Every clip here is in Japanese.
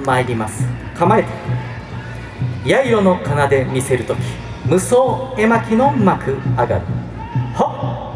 参ります。構えて八色の奏で見せるとき、無双絵巻の幕上がる。はっ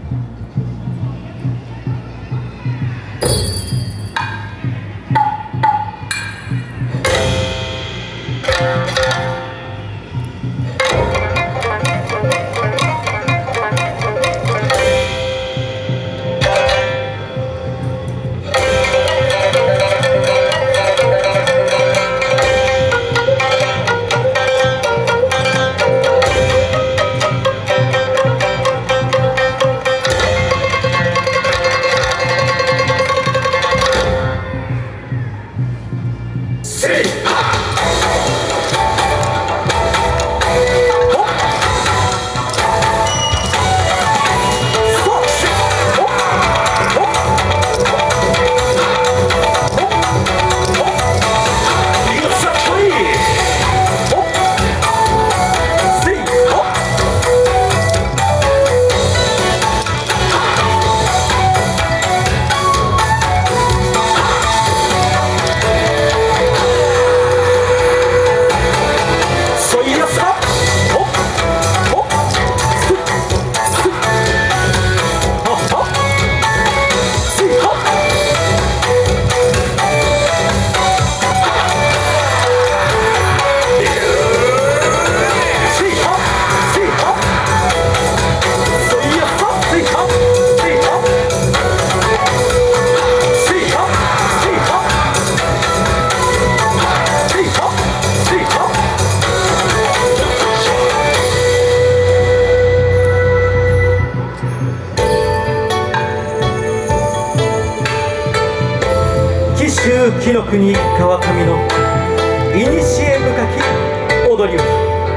紀の国川上のいにしえ深き踊り歌。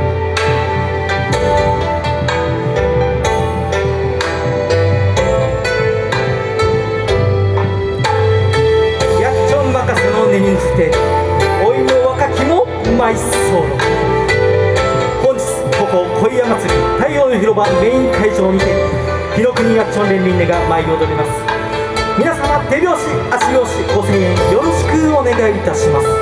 やっちょん任せの根に乗せて老いも若きも舞い候。本日ここ恋屋祭り太陽の広場メイン会場にて紀の国やっちょん連輪が舞い踊ります。皆様手拍子足拍子ご声援よろしくお願いいたします。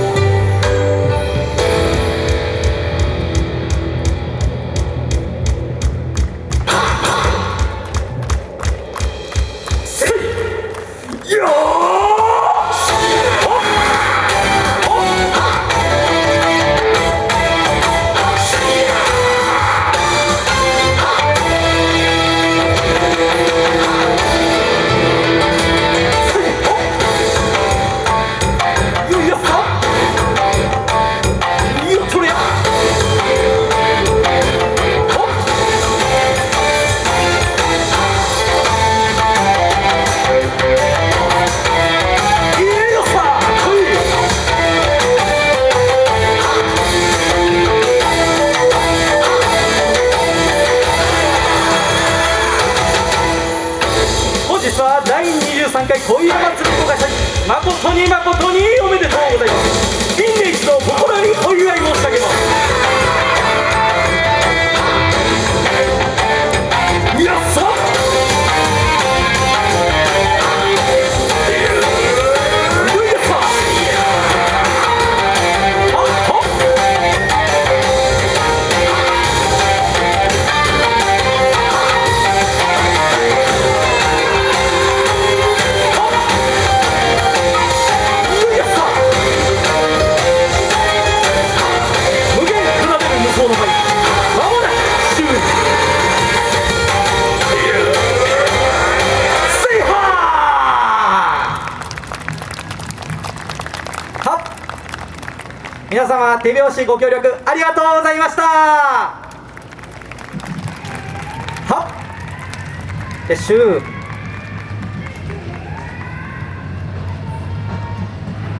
第23回恋屋祭りご開催、誠に誠におめでとうございます。新年一度心にお祝い申し上げます。やっさ皆様手拍子ご協力ありがとうございました。はっ撤収。